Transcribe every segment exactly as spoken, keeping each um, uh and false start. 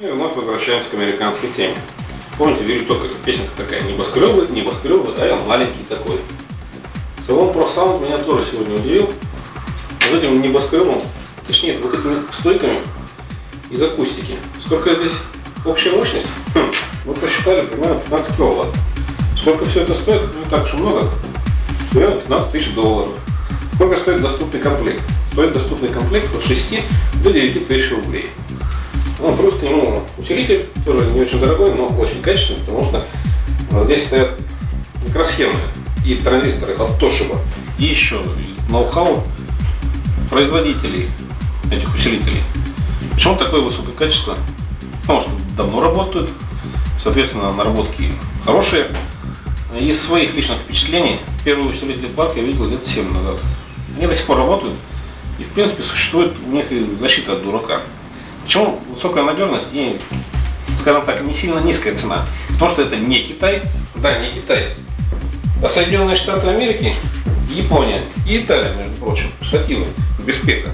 И вновь возвращаемся к американской теме. Помните, вижу только песенка такая, небоскребы, небоскребы, а я маленький такой. Салон ProSound меня тоже сегодня удивил. Вот этим небоскребом, точнее, вот этими стойками из акустики. Сколько здесь общая мощность? Хм, мы посчитали, примерно пятнадцать киловатт. Сколько все это стоит? Не так уж и много. Примерно пятнадцать тысяч долларов. Сколько стоит доступный комплект? Стоит доступный комплект от шести до девяти тысяч рублей. Ну, плюс к нему усилитель, тоже не очень дорогой, но очень качественный, потому что здесь стоят микросхемы и транзисторы от Toshiba. И еще ноу-хау производителей этих усилителей. Почему такое высокое качество? Потому что давно работают, соответственно, наработки хорошие. Из своих личных впечатлений первые усилители парка я видел лет семь назад. Они до сих пор работают, и в принципе существует у них и защита от дурака. Почему высокая надежность и, скажем так, не сильно низкая цена? Потому что это не Китай, да, не Китай, а Соединенные Штаты Америки, Япония и Италия, между прочим, штативы, без пека.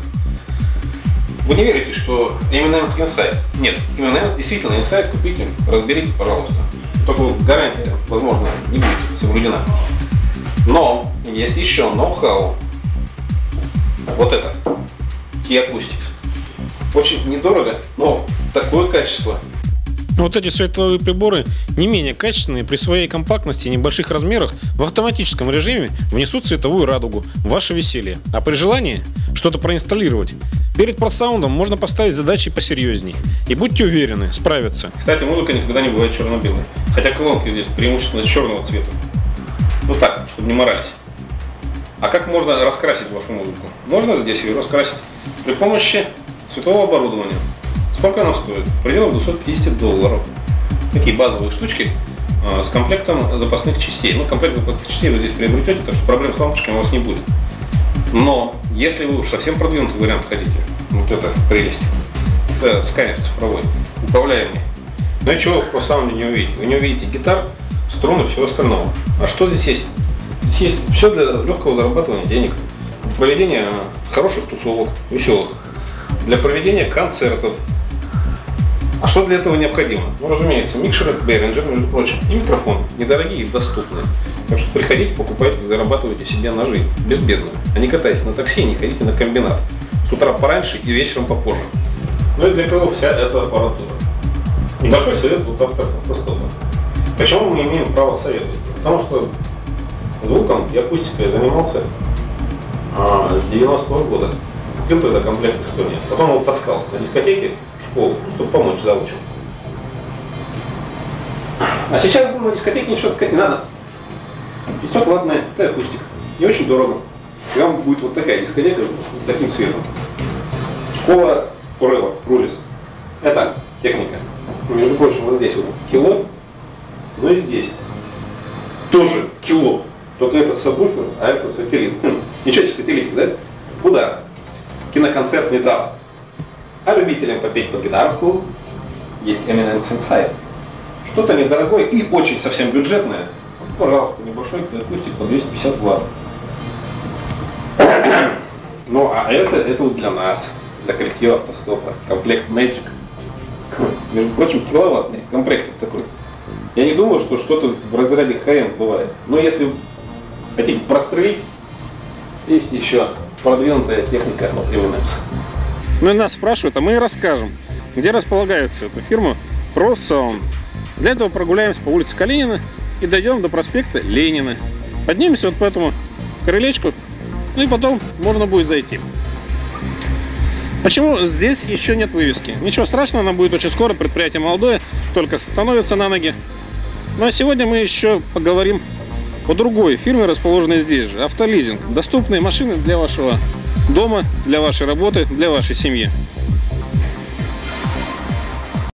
Вы не верите, что эм энд эмс Insight? Нет, эм энд эмс действительно Insight, купите, разберите, пожалуйста. Только гарантия, возможно, не будет соблюдена. Но есть еще ноу-хау. Вот это, T-Acoustics. Очень недорого, но такое качество. Вот эти световые приборы не менее качественные, при своей компактности и небольших размерах в автоматическом режиме внесут цветовую радугу в ваше веселье. А при желании что-то проинсталлировать, перед ProSound можно поставить задачи посерьезней. И будьте уверены, справятся. Кстати, музыка никогда не бывает черно-белой. Хотя колонки здесь преимущественно черного цвета. Ну так, чтобы не морались. А как можно раскрасить вашу музыку? Можно здесь ее раскрасить при помощи цветового оборудования. Сколько оно стоит? В пределах двухсот пятидесяти долларов. Такие базовые штучки э, с комплектом запасных частей. Ну, комплект запасных частей вы здесь приобретете, так что проблем с лампочками у вас не будет. Но, если вы уж совсем продвинутый вариант хотите, вот это прелесть, это сканер цифровой, управляемый, но ничего в ProSound не увидите. Вы не увидите гитар, струн и всего остального. А что здесь есть? Здесь есть все для легкого зарабатывания денег, для проведения хороших тусовок, веселых, для проведения концертов. А что для этого необходимо? Ну, разумеется, микшеры Behringer, между прочим, и микрофон, недорогие и доступные. Так что приходите, покупайте, зарабатывайте себе на жизнь, безбедную. А не катайтесь на такси, не ходите на комбинат. С утра пораньше и вечером попозже. Ну и для кого вся эта аппаратура? Небольшой совет вот автостопа. Почему мы имеем право советовать? Потому что звуком и акустикой я занимался а, с девяностого года. Купил тогда комплект что нет. Потом его таскал на дискотеке в школу, чтобы помочь заучим. А сейчас на дискотеке ничего таскать не надо. пятьсот ваттная T-акустика. Не очень дорого. И вам будет вот такая дискотека с таким светом. Школа Forever, Rulis. Это техника. Между прочим, вот здесь вот кило, но и здесь тоже кило. Только это сабвуфер, а это сателлит. Хм, ничего себе сателлитик, да? Куда? Киноконцертный зал. А любителям попеть под гитарку есть эм энд эмс Insight. Что-то недорогое и очень совсем бюджетное. Пожалуйста, небольшой акустик по двести пятьдесят ватт. Ну а это, это вот для нас, для коллектива автостопа. Комплект Magic. Между прочим, киловаттный комплект такой. Я не думаю, что что-то в разряде хай-энд бывает. Но если хотите прострелить, есть еще продвинутая техника от эм энд эмс. Ну и нас спрашивают, а мы и расскажем, где располагается эта фирма ProSound. Для этого прогуляемся по улице Калинина и дойдем до проспекта Ленина. Поднимемся вот по этому крылечку, ну и потом можно будет зайти. Почему здесь еще нет вывески? Ничего страшного, она будет очень скоро, предприятие молодое, только становится на ноги. Ну а сегодня мы еще поговорим о другой фирме, расположенной здесь же. Автолизинг. Доступные машины для вашего дома, для вашей работы, для вашей семьи.